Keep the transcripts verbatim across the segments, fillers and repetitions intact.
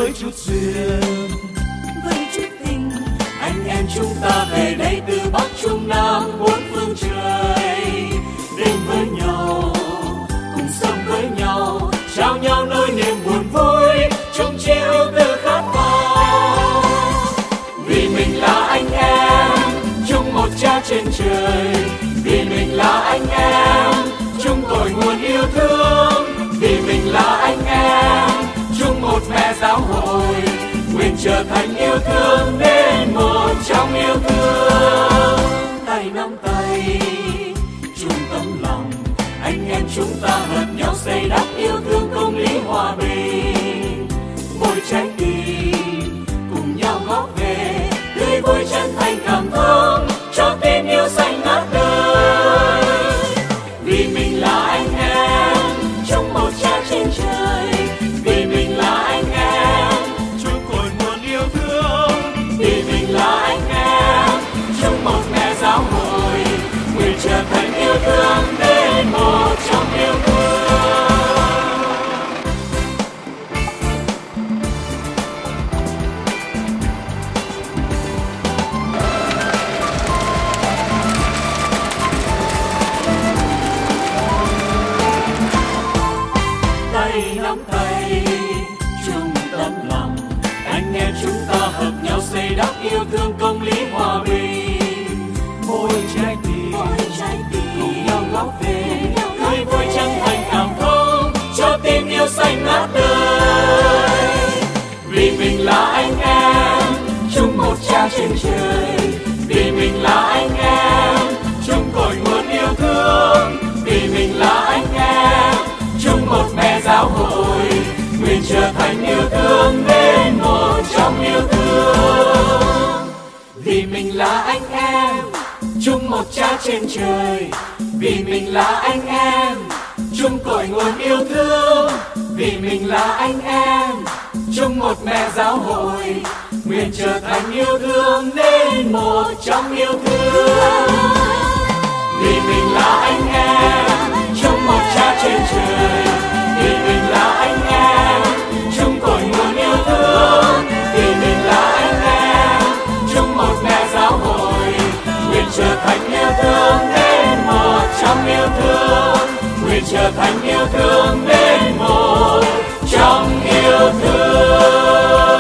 với chút duyên, với chút tình. Anh em chúng ta về đây từ Bắc Trung Nam bốn phương trời, đến với nhau, cùng sống với nhau, trao nhau nỗi niềm buồn vui, chung chia yêu từ khát vọng. Vì mình là anh em, chung một cha trên trời. Vì mình là anh em, chung cội nguồn yêu thương. Vì mình là anh em, chung một mẹ giáo hội, nguyện trở thành yêu thương nên một trong yêu thương. Tay nắm tay, chung tấm lòng, anh em chúng ta hợp nhau xây đắp yêu thương công lý hòa bình. Mỗi trái tim cùng nhau góp về, tươi vui chân thành cảm thông cho tình yêu xanh ngát đời. Vì mình là anh em, chung một cha trên trời. Vì mình là anh em, chung cội nguồn yêu thương. Vì mình là anh em, chung một mẹ giáo hội, nguyện trở thành yêu thương nên một trong yêu thương. Tay nắm tay, chung tấm lòng, anh em chúng ta hợp nhau xây đắp yêu thương công lý hòa bình. Mỗi trái tim, cùng nhau góp về, tươi vui chân thành cảm thông cho tình yêu xanh ngát đời. Vì mình là anh em, chung một cha trên trời. Vì mình là anh em, chung cội nguồn yêu thương. Vì mình là anh em, chung một mẹ giáo hội, nguyện trở thành yêu thương nên một trong yêu thương. Vì mình là anh em, chung một cha trên trời. Vì mình là anh em, chung cội nguồn yêu thương. Vì mình là anh em, chung một mẹ giáo hội, nguyện trở thành yêu thương nên một trong yêu thương. Vì mình là anh em, chung một cha trên trời. Vì mình là anh em, chung cội nguồn yêu thương. Vì mình là anh em, chung một mẹ giáo hội, nguyện trở thành yêu thương nên một trong yêu thương. Nguyện trở thành yêu thương nên một trong yêu thương.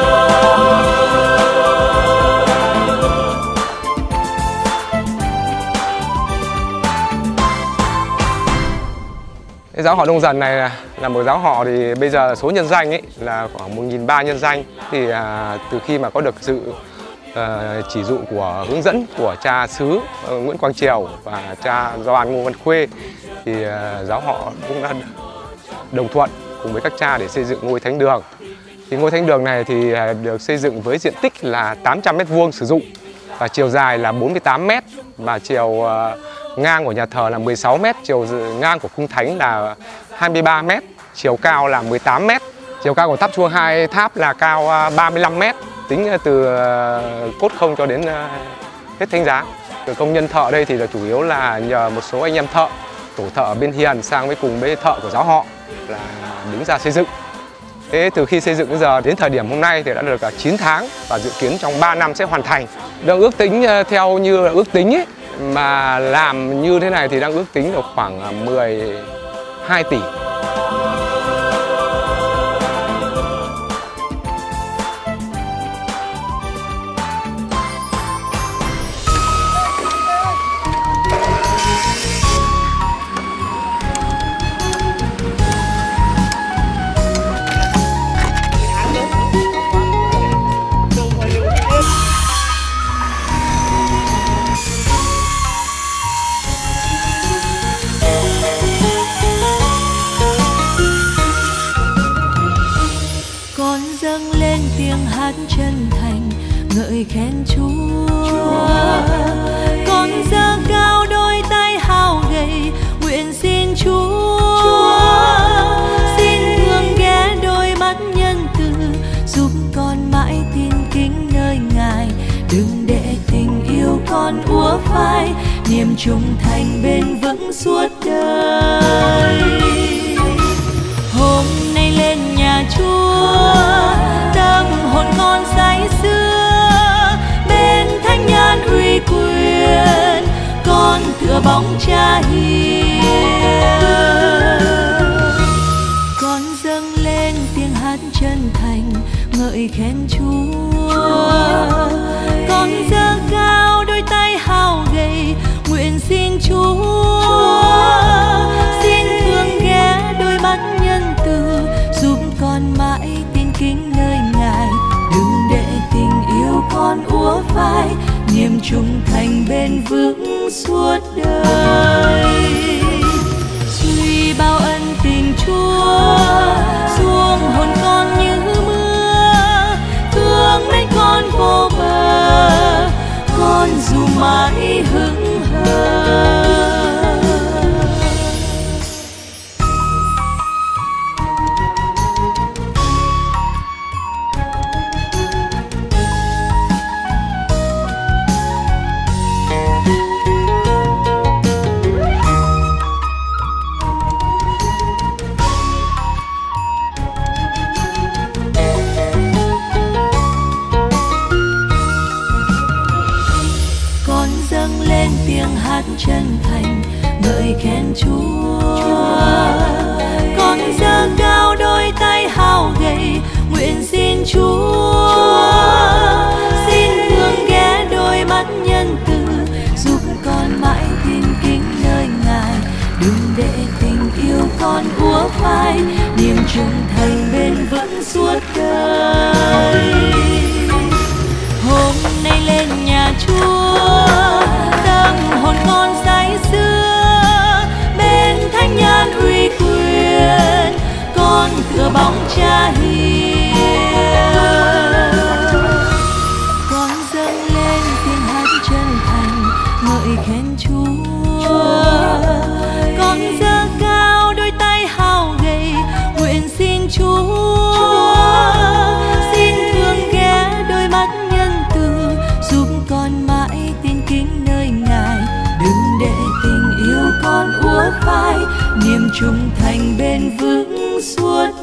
Cái giáo họ Nông Dần này là, là một giáo họ thì bây giờ số nhân danh ấy là khoảng một nghìn ba trăm nhân danh. Thì à, từ khi mà có được sự à, chỉ dụ của hướng dẫn của cha xứ uh, Nguyễn Quang Triều và cha Gioan Ngô Văn Khuê thì à, giáo họ cũng đã đồng thuận cùng với các cha để xây dựng ngôi thánh đường. Thì ngôi thánh đường này thì à, được xây dựng với diện tích là tám trăm mét vuông sử dụng và chiều dài là bốn mươi tám mét và chiều à, ngang của nhà thờ là mười sáu mét, chiều ngang của cung thánh là hai mươi ba mét, chiều cao là mười tám mét. Chiều cao của tháp chuông hai tháp là cao ba mươi lăm mét, tính từ cốt không cho đến hết thánh giá. Công nhân thợ đây thì là chủ yếu là nhờ một số anh em thợ, tổ thợ ở bên Hiền sang với cùng với thợ của giáo họ là đứng ra xây dựng. Thế từ khi xây dựng đến giờ đến thời điểm hôm nay thì đã được chín tháng và dự kiến trong ba năm sẽ hoàn thành. Đang ước tính theo như là ước tính ấy, mà làm như thế này thì đang ước tính được khoảng mười hai tỷ. Chân thành ngợi khen Chúa, con giơ cao đôi tay hao gầy nguyện xin Chúa, xin thương ghé đôi mắt nhân từ giúp con mãi tin kính nơi Ngài, đừng để tình yêu con úa phai, niềm trung thành bền vững suốt đời. Hôm nay lên nhà Chúa, ta cửa bóng cha hiền. Con dâng lên tiếng hát chân thành ngợi khen Chúa. Con giơ cao đôi tay hao gầy nguyện xin Chúa, xin thương ghé đôi mắt nhân từ giúp con mãi tin kính nơi Ngài. Đừng để tình yêu con úa phai, niềm trung thành bền vững suốt đời. Suy bao ân tình Chúa xuống hồn con như mưa, thương mến con vô bờ, con dù mãi hững hờ. Tiếng hát chân thành ngợi khen Chúa. Con giơ cao đôi tay hao gầy nguyện xin Chúa, xin thương ghé đôi mắt nhân từ giúp con mãi tin kính nơi Ngài. Đừng để tình yêu con úa phai, niềm trung thành bền vững suốt đời. Hôm nay lên nhà Chúa, tâm hồn con say sưa bên thánh nhân uy quyền, con cửa bóng cha hiền. Con dâng lên tiếng hát chân thành ngợi khen Chúa. Con giơ cao đôi tay hao gầy nguyện xin Chúa, xin thương ghé đôi mắt nhân từ giúp con mãi tin kính nơi Ngài. Đừng để tình yêu con úa phai, niềm trung thành bền vững suốt